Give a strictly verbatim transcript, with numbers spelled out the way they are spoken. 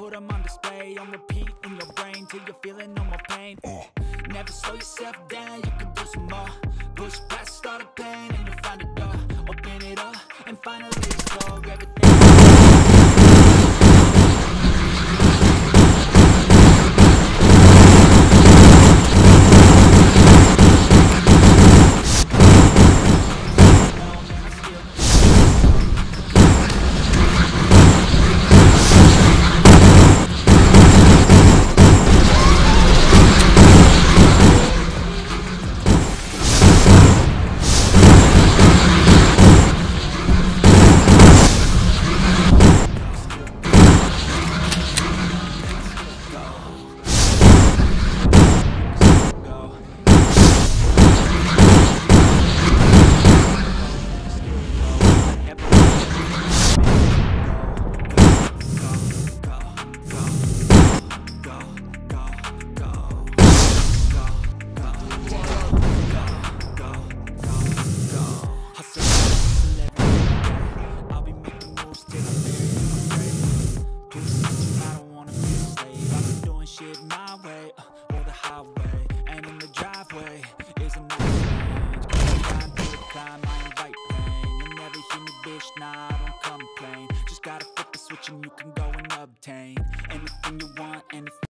put them on display, on repeat in your brain till you're feeling no more pain. uh. Never slow yourself down, you can do some more. Push past all the pain and you'll find a door. Open it up and finally explore everything. My way, uh, or the highway, and in the driveway is a nice range. Climb to the climb, I invite pain. You'll never hear me, bitch, nah, I don't complain. Just gotta flip the switch and you can go and obtain anything you want, anything